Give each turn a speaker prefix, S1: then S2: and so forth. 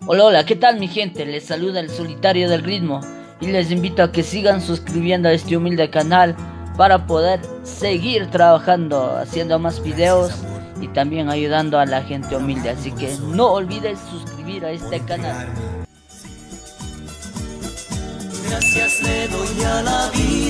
S1: Hola, hola, ¿qué tal mi gente? Les saluda el Solitario del Ritmo y les invito a que sigan suscribiendo a este humilde canal para poder seguir trabajando, haciendo más videos y también ayudando a la gente humilde. Así que no olvides suscribir a este canal.
S2: Gracias le doy a la vida.